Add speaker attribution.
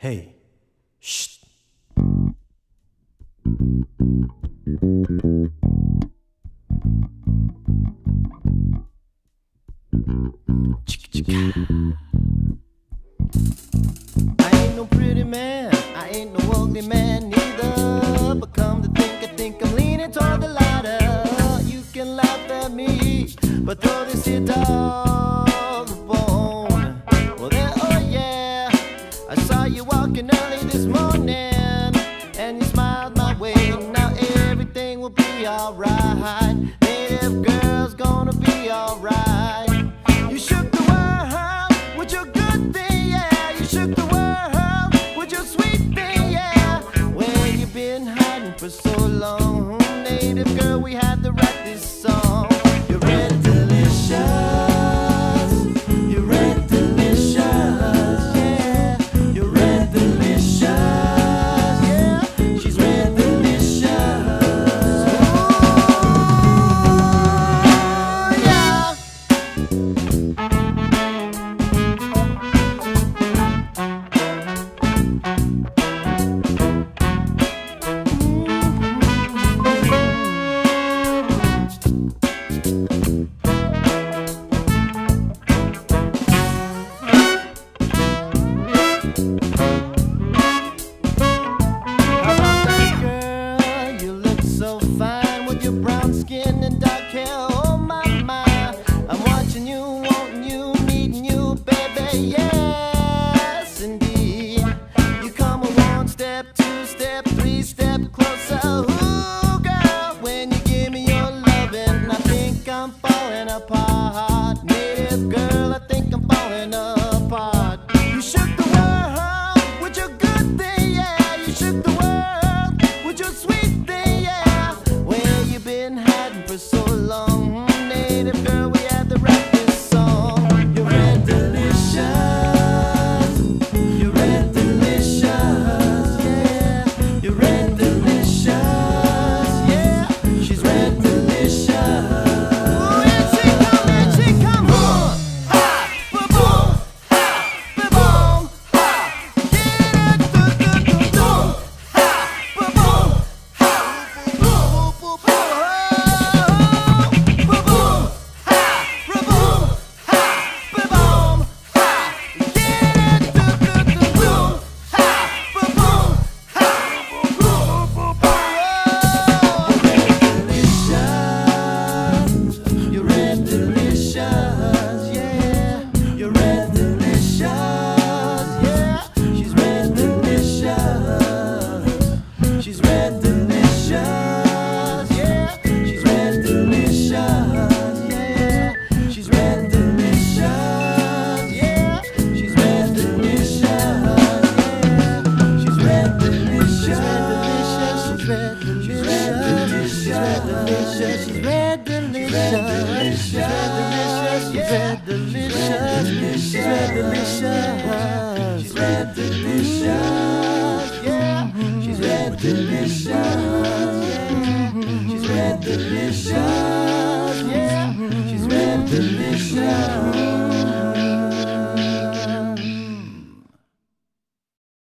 Speaker 1: Hey, shh. I ain't no pretty man, I ain't no ugly man neither. But come to think, I think I'm leaning toward the latter. You can laugh at me, but throw this here dog a bone. Well, there, oh yeah, I saw you walking early this morning, and you smiled my way. Now everything will be alright. Native girl's gonna be alright. You shook the world with your good thing, yeah. You shook the world with your sweet thing, yeah. Where you been hiding for so long? Native girl, we had to write this song. You're red delicious, you're red delicious, yeah. You're red delicious, yeah. She's red delicious. Oh, yeah. Your brown skin and dark hair, oh my, my. I'm watching you, wanting you, needing you, baby, yes, indeed. You come a one step, two step, three step closer, ooh, girl. When you give me your loving, I think I'm falling apart. Native girl, I think I'm falling apart. You shook the world with your good thing, yeah. You shook the world with your sweet thing, yeah. Been hiding for so long, native girl, we had to write this song. You're red delicious, you're red delicious, yeah. You're red delicious, yeah. She's red delicious. Ooh, and she come on, ha, ba-boom, ha, ba-boom, ha. Yeah, do-do-do-do, ha, ba-boom, ha, boo-boo-boo-boo. She's red delicious, she's red delicious, she's red delicious, she's red delicious, she's red delicious.